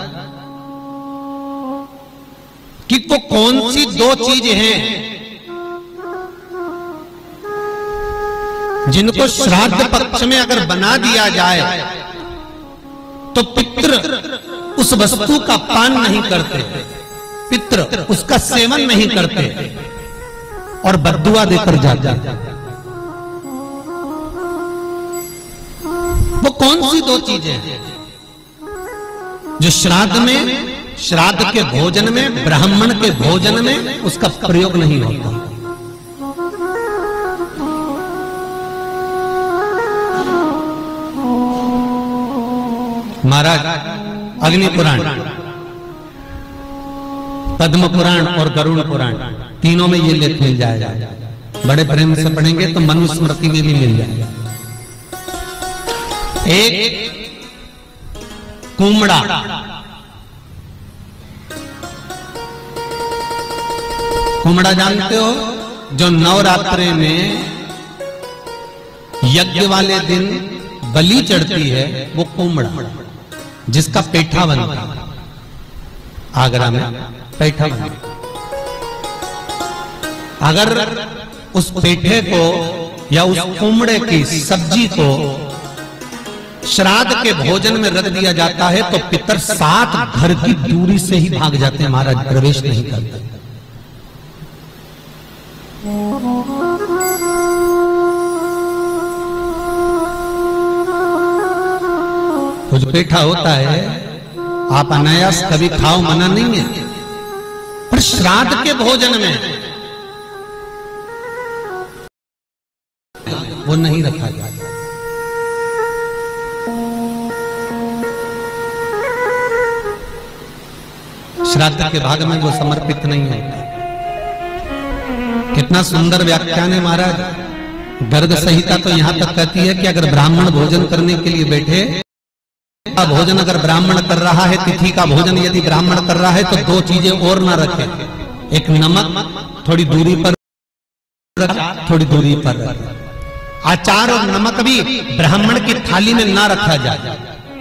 कि वो कौन सी दो चीजें हैं जिनको श्राद्ध पक्ष में अगर बना दिया जाए तो पितृ उस वस्तु का पान नहीं करते, पितृ उसका सेवन नहीं करते और बद्दुआ देकर जाते। वो कौन सी दो चीजें हैं जो श्राद्ध में, श्राद्ध के भोजन में, ब्राह्मण के भोजन में उसका प्रयोग नहीं होता? महाराज अग्नि पुराण, पद्म पुराण और गरुड़ पुराण तीनों में ये लेख मिल जाएगा। बड़े प्रेम से पढ़ेंगे तो मनुस्मृति में भी मिल जाएगा। एक कुमड़ा, कुमड़ा जानते हो, जो नवरात्रे में यज्ञ वाले दिन बलि चढ़ती है, वो कुमड़ा जिसका पेठा बनता है। आगरा में पेठा बनता। अगर उस पेठे को या उस कुमड़े की सब्जी को श्राद्ध के भोजन में रख दिया जाता है तो पितर 7 घर की दूरी से ही भाग जाते हैं, महाराज प्रवेश नहीं करते। तो जो पेठा होता है आप अनायास कभी खाओ, मना नहीं है, पर श्राद्ध के भोजन में वो नहीं रखा जाता। श्राद्ध के भाग में वो समर्पित नहीं होता। कितना सुंदर व्याख्यान है महाराज। गर्ग संहिता तो यहां तक कहती है कि अगर ब्राह्मण भोजन करने के लिए बैठे, भोजन अगर ब्राह्मण कर रहा है, तिथि का भोजन यदि ब्राह्मण कर रहा है तो 2 चीजें और ना रखे। एक नमक थोड़ी दूरी पर, थोड़ी दूरी पर रखे। अचार और नमक भी ब्राह्मण की थाली में ना रखा जाए।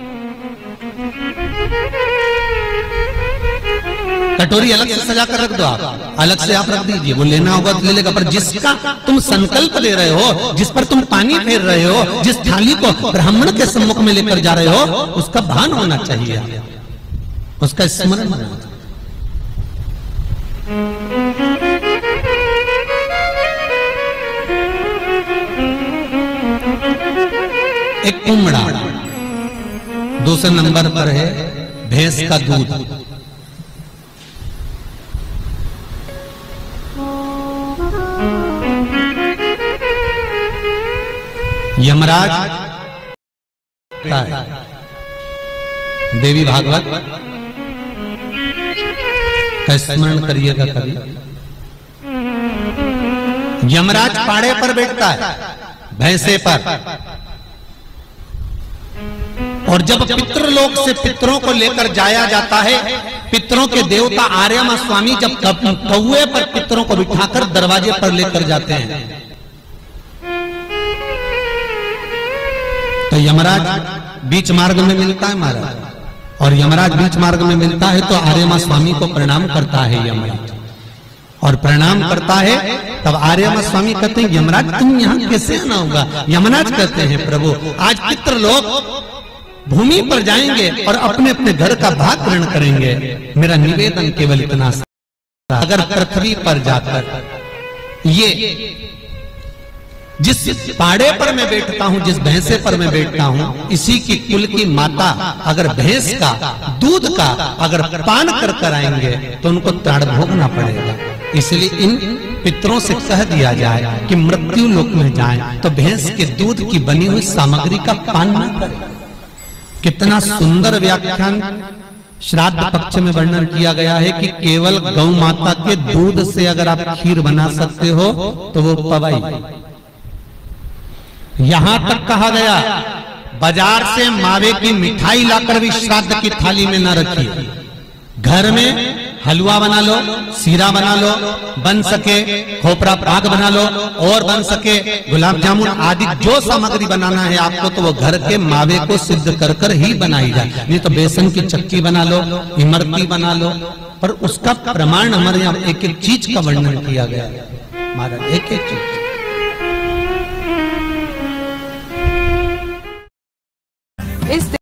कटोरी अलग से सजा कर रख दो, आप अलग से आप रख दीजिए, वो लेना होगा तो ले लेगा, पर जिसका तुम संकल्प ले रहे हो, जिस पर तुम पानी फेर रहे हो, जिस थाली को ब्राह्मण के सम्मुख में लेकर जा रहे हो, उसका भान होना चाहिए, उसका स्मरण होना चाहिए। एक कुमड़ा, दूसरे नंबर पर है भैंस का दूध। यमराज देवी भागवत का स्मरण करिएगा कभी। यमराज पाड़े पर बैठता है, भैंसे पर, और जब पितृलोक से पितरों को लेकर जाया जाता है, पितरों के देवता आर्यमा स्वामी जब कौए पर पितरों को बिठाकर दरवाजे पर लेकर जाते हैं तो यमराज बीच मार्ग में मिलता है महाराज, और यमराज बीच मार्ग में मिलता है तो आर्यमा स्वामी को प्रणाम करता है यमराज, और प्रणाम करता है तब आर्यमा स्वामी कहते हैं यमराज तुम यहाँ कैसे आना होगा? यमराज कहते हैं प्रभु आज पितृलोक भूमि पर जाएंगे और अपने अपने घर का भाग ग्रहण करेंगे, मेरा निवेदन केवल इतना, अगर पृथ्वी पर जाकर ये जिस पाड़े पर मैं बैठता हूं, जिस भैंसे पर मैं बैठता हूं, इसी की कुल की माता अगर भैंस का दूध का अगर पान कर कर आएंगे तो उनको ताड़ भोगना पड़ेगा। इसलिए इन पितरों से कह दिया जाए कि मृत्यु लोक में जाएं तो भैंस के दूध की बनी हुई सामग्री का पान न करें। कितना सुंदर व्याख्यान श्राद्ध पक्ष में वर्णन किया गया है कि केवल गौ माता के दूध से अगर आप खीर बना सकते हो तो वो पवाई। यहां तक कहा गया बाजार से मावे की मिठाई लाकर भी श्राद्ध की थाली में न रखिए, घर में हलवा बना लो, सीरा बना लो, बन सके खोपरा पाक बना लो, और बन सके गुलाब जामुन आदि जो सामग्री बनाना है आपको, तो वो घर के मावे को सिद्ध कर कर ही बनाई जाए। नहीं तो बेसन की चक्की बना लो, इमरती बना लो, पर उसका प्रमाण हमारे यहाँ एक एक चीज का वर्णन किया गया है महाराज, एक एक चीज।